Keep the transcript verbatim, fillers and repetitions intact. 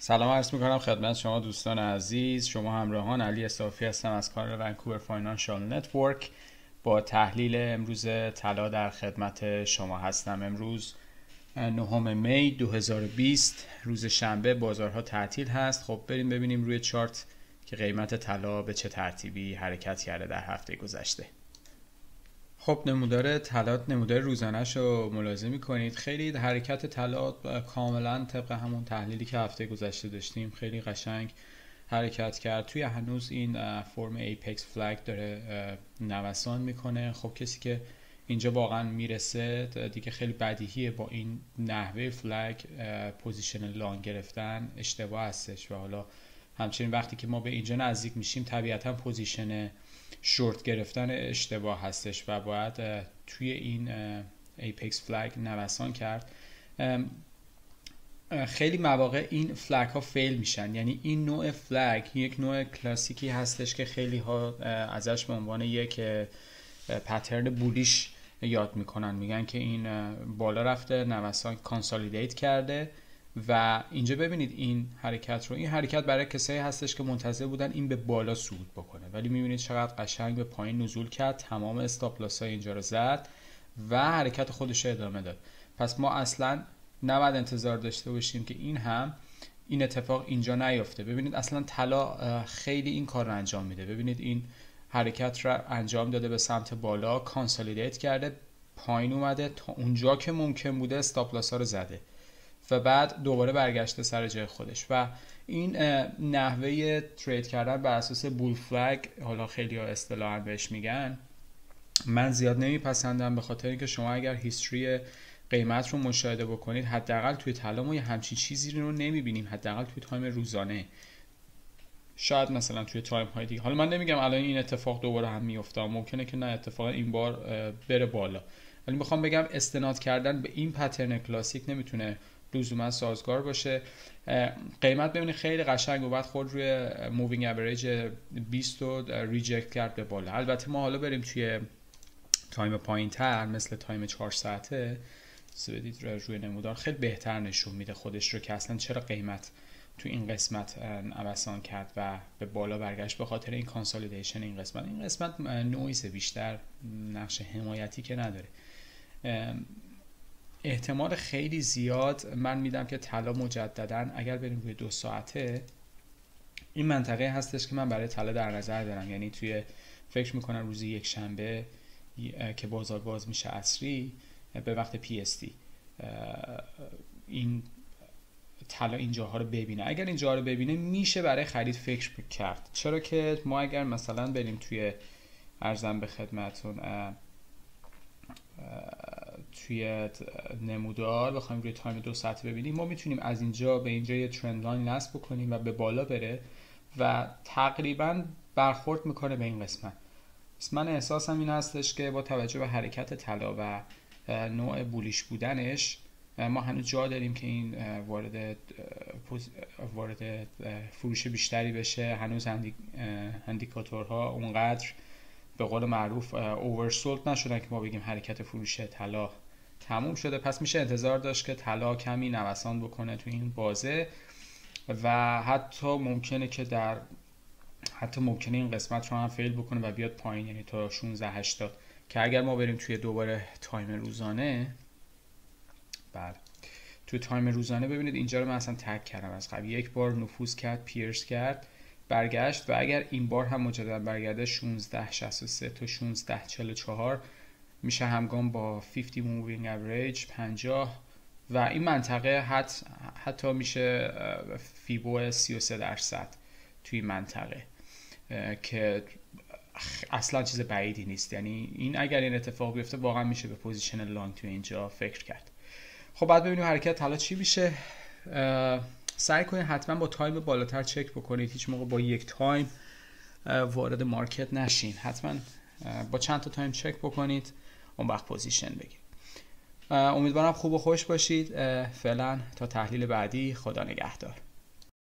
سلام عرض میکنم خدمت شما دوستان عزیز. شما همراهان علی صافی هستم از کانال ونکوور فاینانشال نتورک. با تحلیل امروز طلا در خدمت شما هستم. امروز نهم می دو هزار و بیست روز شنبه، بازارها تعطیل هست. خب بریم ببینیم روی چارت که قیمت طلا به چه ترتیبی حرکت کرده در هفته گذشته. خب نمودار طلا، نمودار روزانه‌اش رو ملاحظه می‌کنید. خیلی حرکت طلا کاملا طبق همون تحلیلی که هفته گذشته داشتیم خیلی قشنگ حرکت کرد. توی هنوز این فرم ایپکس فلگ داره نوسان میکنه. خب کسی که اینجا واقعا میرسه دیگه خیلی بدیهیه با این نحوه فلگ پوزیشن لانگ گرفتن اشتباه هستش و حالا همچنین وقتی که ما به اینجا نزدیک میشیم طبیعتا پوزیشن شورت گرفتن اشتباه هستش و باید توی این ایپکس فلگ نوسان کرد. خیلی مواقع این فلگ ها فیل میشن، یعنی این نوع فلگ یک نوع کلاسیکی هستش که خیلی ها ازش به عنوان یک پترن بولیش یاد میکنن، میگن که این بالا رفته نوسان کانسالیدیت کرده و اینجا ببینید این حرکت رو، این حرکت برای کسایی هستش که منتظر بودن این به بالا صعود بکنه، ولی میبینید چقدر قشنگ به پایین نزول کرد، تمام استاپ لاس های اینجا رو زد و حرکت خودش رو ادامه داد. پس ما اصلا نباید انتظار داشته باشیم که این هم این اتفاق اینجا نیفته. ببینید اصلا طلا خیلی این کار رو انجام میده. ببینید این حرکت رو انجام داده به سمت بالا، کانسالیدیت کرده، پایین اومده تا اونجا که ممکن بوده استاپ لاس ها رو زده و بعد دوباره برگشته سر جای خودش. و این نحوه ترید کردن بر اساس بول فلگ، حالا خیلی ها اصطلاحاً بهش میگن، من زیاد نمیپسندم، به خاطر اینکه شما اگر هیستوری قیمت رو مشاهده بکنید حداقل توی طلا ما یه همچین چیزی رو نمیبینیم، حداقل توی تایم روزانه، شاید مثلا توی تایم های دیگه. حالا من نمیگم الان این اتفاق دوباره هم میفته، ممکنه که نه اتفاقا این بار بره بالا، ولی میخوام بگم استناد کردن به این پترن کلاسیک نمیتونه لزوما سازگار باشه. قیمت ببینید خیلی قشنگ و بعد خود روی مووینگ اوریج بیست رو ریجکت کرد به بالا. البته ما حالا بریم توی تایم پایین تر مثل تایم چهار ساعته، بدید روی نمودار خیلی بهتر نشون میده خودش رو که اصلا چرا قیمت تو این قسمت نوسان کرد و به بالا برگشت. به خاطر این کانسالیدیشن این قسمت این قسمت نویز بیشتر، نقش حمایتی که نداره. احتمال خیلی زیاد من میدم که طلا مجددا اگر بریم روی دو ساعته، این منطقه هستش که من برای طلا در نظر دارم، یعنی توی فکر میکنم روزی یک شنبه که بازار باز میشه عصری به وقت پی اس تی این طلا اینجاها رو ببینه. اگر اینجاها رو ببینه میشه برای خرید فکر کرد، چرا که ما اگر مثلا بریم توی ارزم به خدمتون توی نمودار بخوایم روی تایم دو ساعته ببینیم، ما میتونیم از اینجا به اینجا یه ترند لاین نصب بکنیم و به بالا بره و تقریبا برخورد میکنه به این قسمت. پس من احساسم این هستش که با توجه به حرکت طلا و نوع بولیش بودنش ما هنوز جا داریم که این وارد وارد فروش بیشتری بشه. هنوز هندی هندیکاتورها اونقدر به قول معروف اوورسولد نشدن که ما بگیم حرکت فروش طلا تموم شده. پس میشه انتظار داشت که طلا کمی نوسان بکنه تو این بازه و حتی ممکنه که در حتی ممکنه این قسمت رو هم فیل بکنه و بیاد پایین، یعنی تا شانزده هشتاد، که اگر ما بریم توی دوباره تایم روزانه، بله توی تایم روزانه ببینید اینجا رو من اصلا تک کردم از قبل، یک بار نفوذ کرد، پیرس کرد، برگشت و اگر این بار هم مجددا برگرده شانزده شصت و سه تا شانزده چهل و چهار میشه همگام با پنجاه مووینگ اوریج پنجاه و این منطقه حت حتی میشه فیبو سی و سه درصد توی منطقه که اصلا چیز بعیدی نیست. یعنی این اگر این اتفاق بیفته واقعا میشه به پوزیشن لانگ تو اینجا فکر کرد. خب بعد ببینیم حرکت حالا چی میشه. سعی کنید حتما با تایم بالاتر چک بکنید، هیچ موقع با یک تایم وارد مارکت نشین، حتما با چند تا تایم چک بکنید اون وقت پوزیشن بگیرید. امیدوارم خوب و خوش باشید. فعلا تا تحلیل بعدی، خدا نگهدار.